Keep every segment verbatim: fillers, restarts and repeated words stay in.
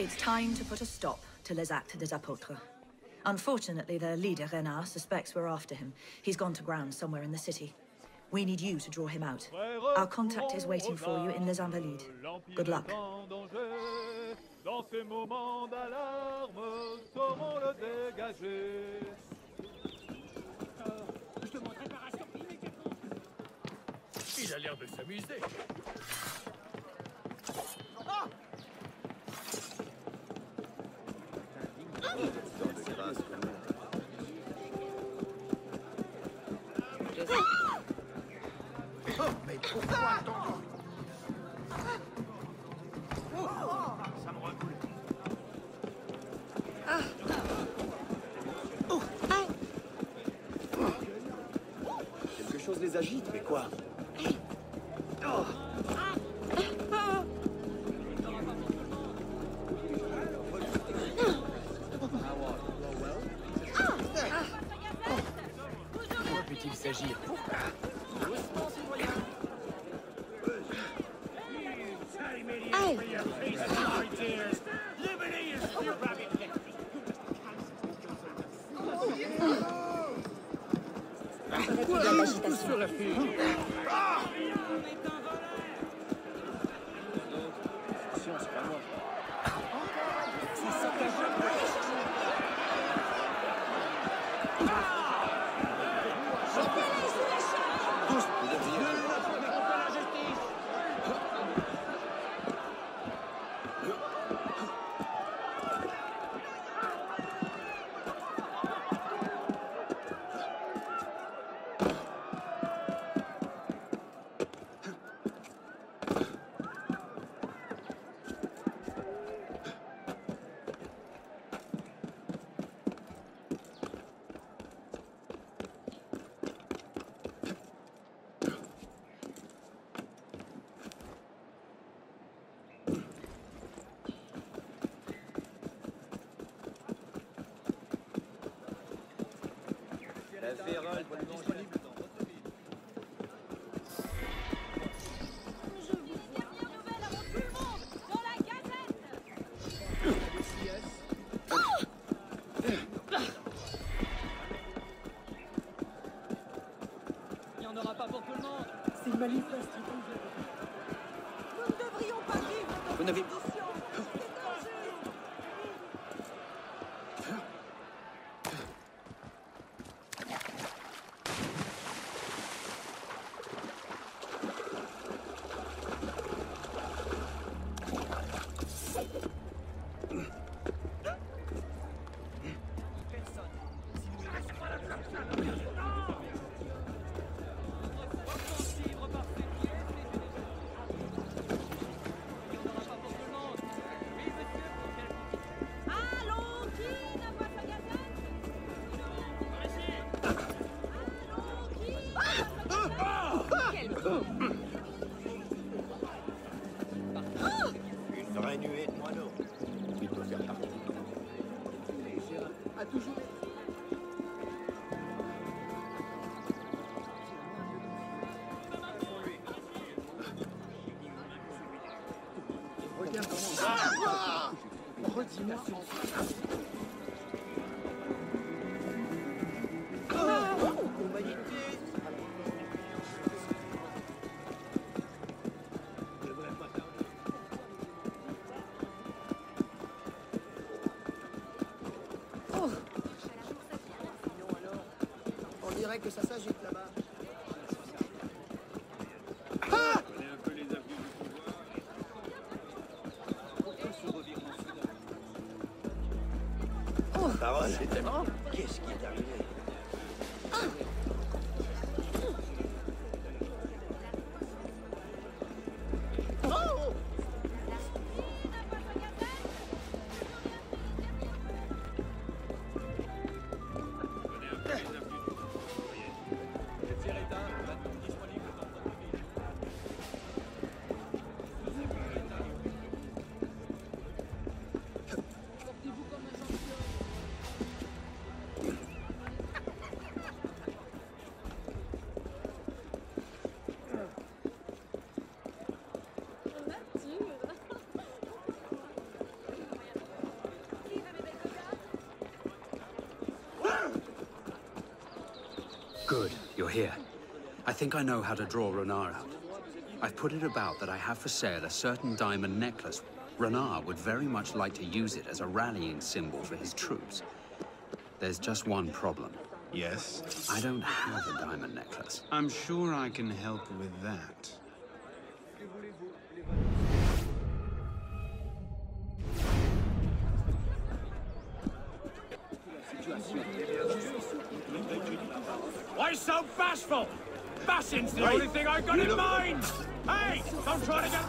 It's time to put a stop to les actes des apôtres. Unfortunately, their leader, Renard, suspects we're after him. He's gone to ground somewhere in the city. We need you to draw him out. Our contact is waiting for you in Les Invalides. Good luck. Dans ces moments d'alarme, saurons le dégager. Je demande réparation immédiatement. Il a l'air de s'amuser. Ah! Oh, mais pourquoi attendre? Ça me recoule. Quelque chose les agite, mais quoi? Oh. Pourquoi peut-il s'agir? Sur la fille. Attention, c'est pas moi. La Vérole est disponible dans votre ville. Je vous dernière nouvelle avant tout le monde dans la Gazette. Il n'y en aura pas pour tout le monde. C'est manifeste. Nous ne devrions pas vivre dans Vous n'avez- cette condition. C'est dangereux. Allons, qui n'a pas sa Gazette? Allons, qui n'a pas sa Gazette? Une vraie nuée de moineaux. Il peut faire partie. A toujours. Regarde comment. Redis-moi ce On dirait que ça s'agite là-bas. Parole, c'est tellement. Qu'est-ce qui est arrivé? you're here. I think I know how to draw Renard out. I've put it about that I have for sale a certain diamond necklace. Renard would very much like to use it as a rallying symbol for his troops. There's just one problem. Yes? I don't have a diamond necklace. I'm sure I can help with that. Why so bashful? Bashing's the only thing I've got in mind! Hey! Don't try to get...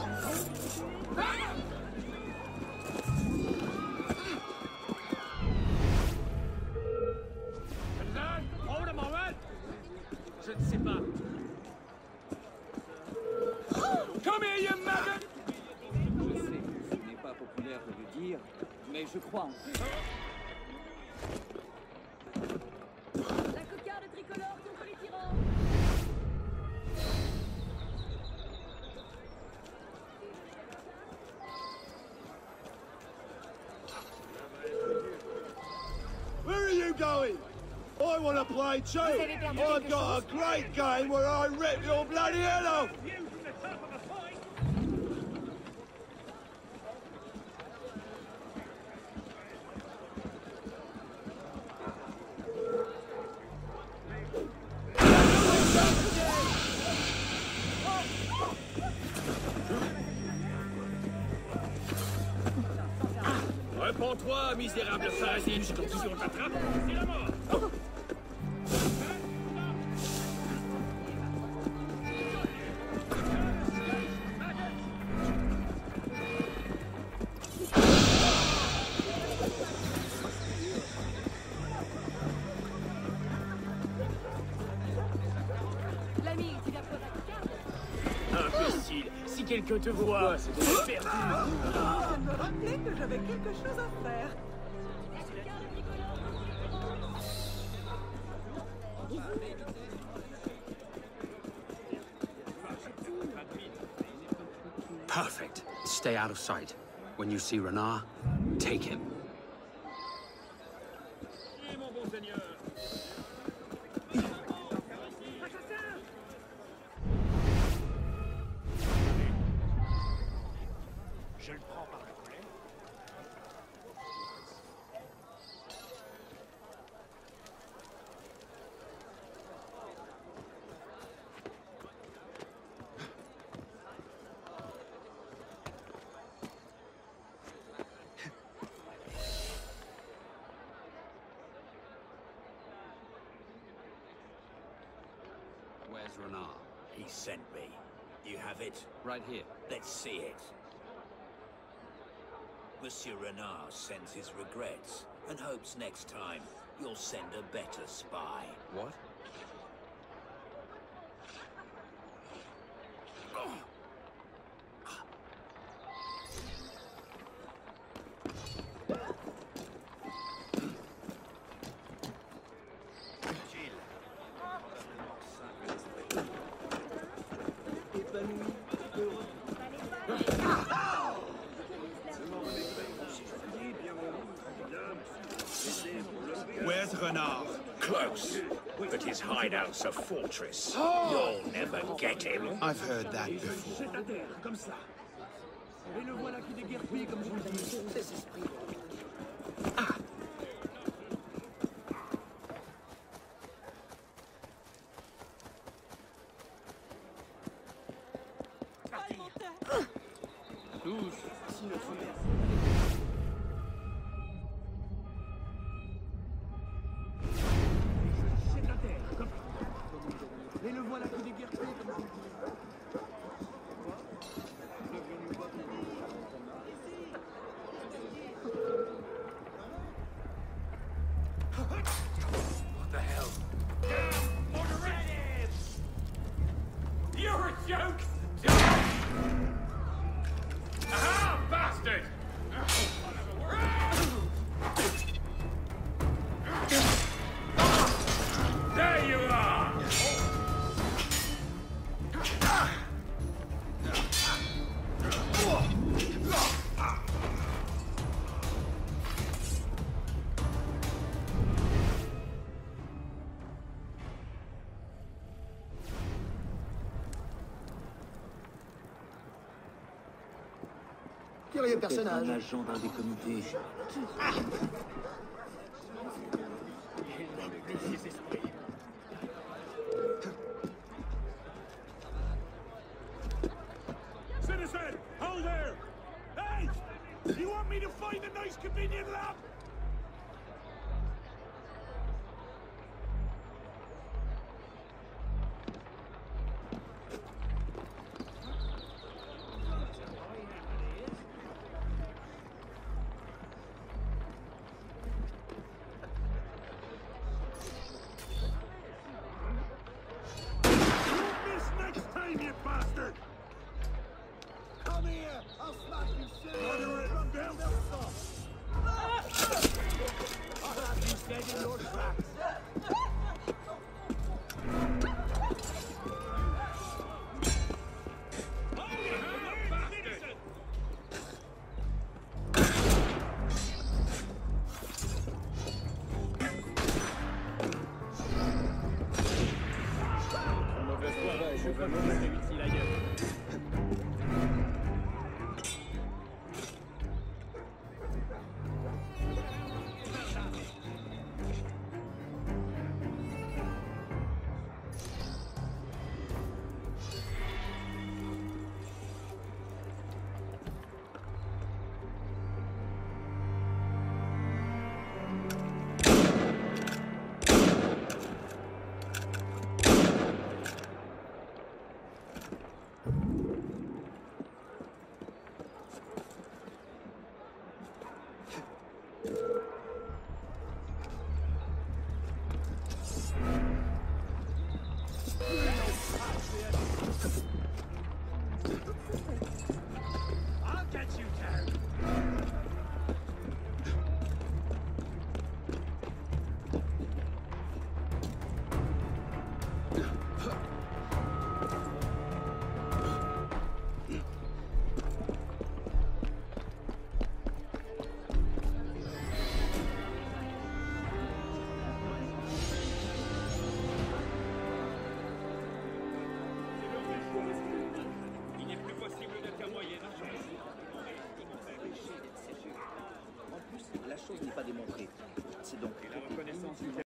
Hold him, all right? Je ne sais pas. Come here, you maggot! Je sais, ce n'est pas populaire de le dire, mais je crois en vous. La cocarde tricolore contre les tyrans. Where are you going? I want to play too. I've got a great game where I rip your bloody head off. Réponds-toi, misérable parasite, donc si on t'attrape, c'est la mort. Oh. L'ami, tu vas prendre la cocarde. Imbécile, si quelqu'un te voit, c'est de la perdu. Ça me rappelait que j'avais quelque chose à faire. Perfect. Stay out of sight. When you see Renard, take him. Mon bon seigneur. Je le prends par la colère. Where's Renard? He sent me. You have it? Right here. Let's see it. Monsieur Renard sends his regrets and hopes next time you'll send a better spy. What? Where's Renard? Close, but his hideout's a fortress. You'll never get him. I've heard that before. Comme ça. Et le voilà qui déguerpit comme je vous le dis. Ces esprits. Et le voilà qui déguerpit comme je vous le dis. What the hell? You're a joke! Aha, bastard! There you are! Curieux personnage. Un agent d'un des comités. Ah. Citizen, hold there! Hey! You want me to find a nice convenient lab? La chose n'est pas démontrée. C'est donc la reconnaissance